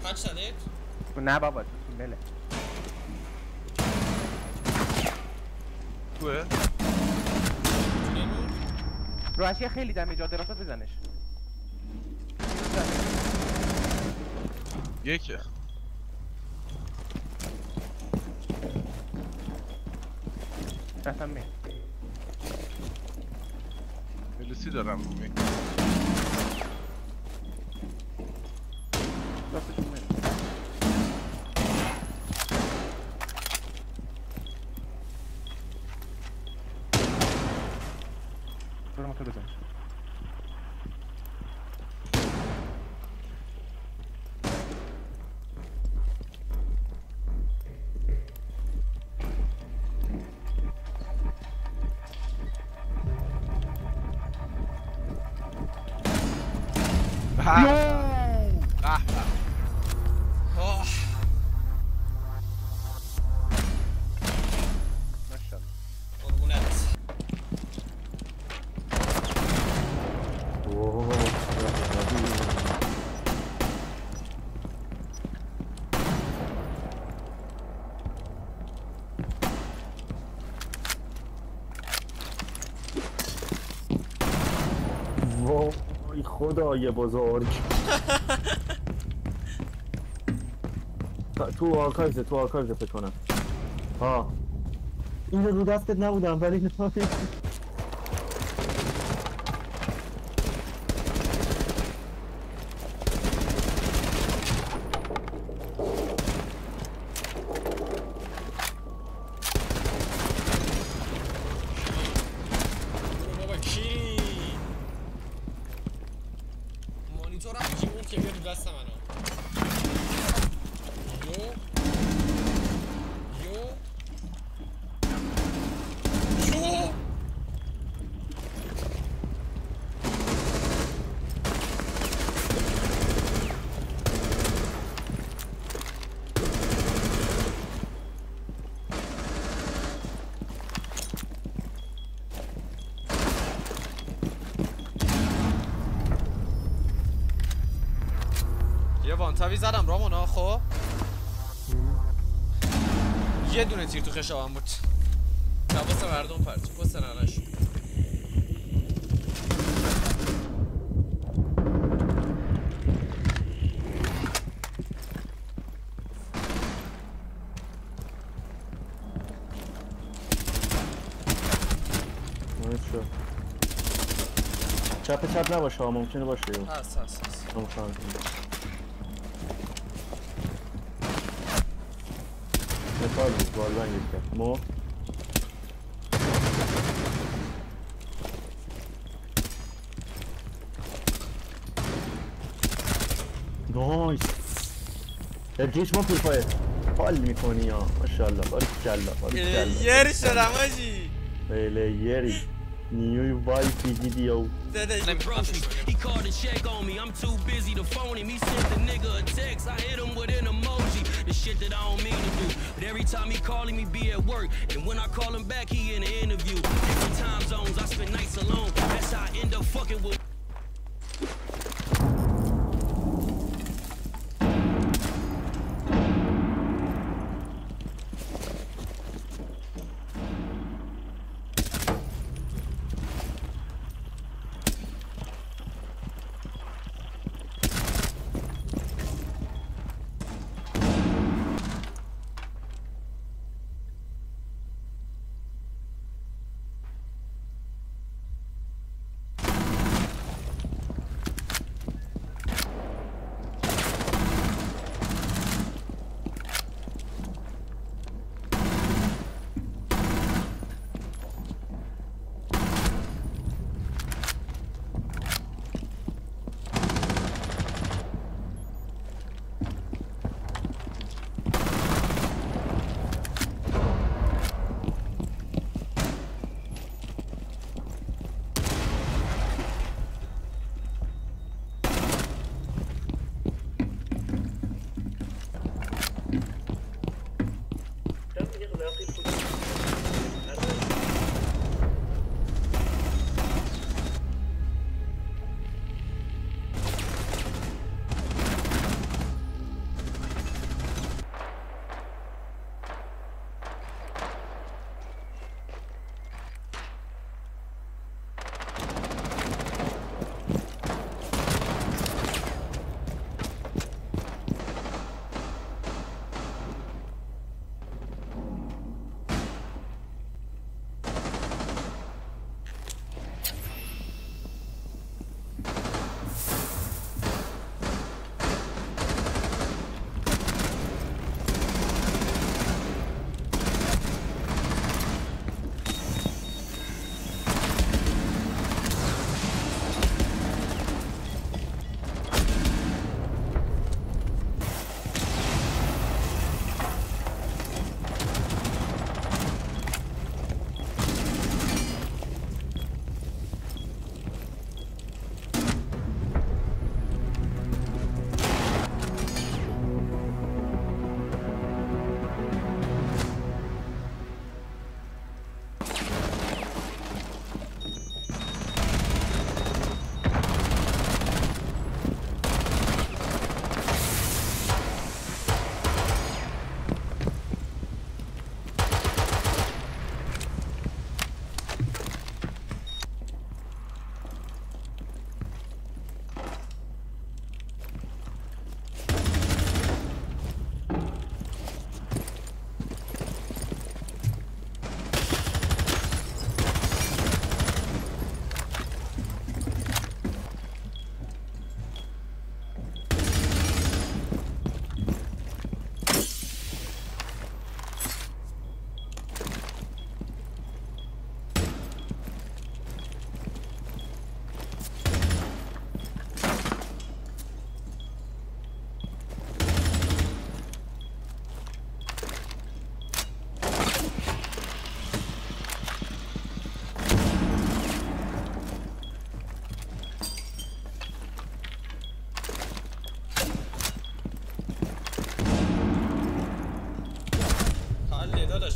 هاچ زدید؟ نه بابا تو تونله توه؟ رو اشیاء خیلی دمیج درافت بزنش یکه رفتم می ملوسی دارم رومی راستشون می برو موتور بزنش وای خدای بزرگ تو آرکایوز فکر کنم ها این رو دستت نبودم ولی وانتاوی زدم رامونا. خب یه دونه تیر تو خشابم بود. حواس مردم پرت پست ننش چپ نباشه ها ممکنه باشه هست مثال بود بالبن یک کرد مو نایس ارجیش ما پیپای حال میکنی یا ماشاءالله باریکالله یری شدم آجی یری نیوی وای دیدیو He called and checked on me. I'm too busy to phone him. He sent the nigga a text. I hit him with an emoji. The shit that I don't mean to do. But every time he calling me, be at work. And when I call him back, he in an interview. Different time zones. I spend nights alone. That's how I end up fucking with.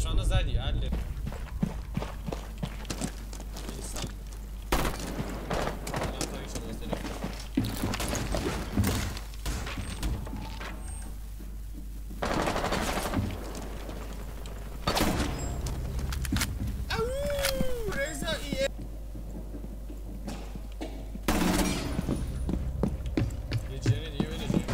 روشن زدی علی نیستم الان تاگه شده از تلفن اوووو رزا ایه یه جنه دیگه بده جنه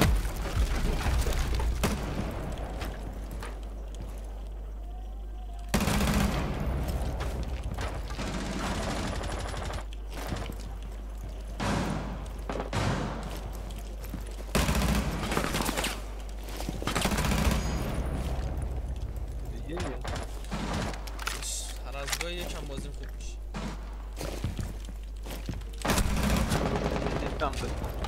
هر از گاهی یکم بازیم خوب میشه نیستم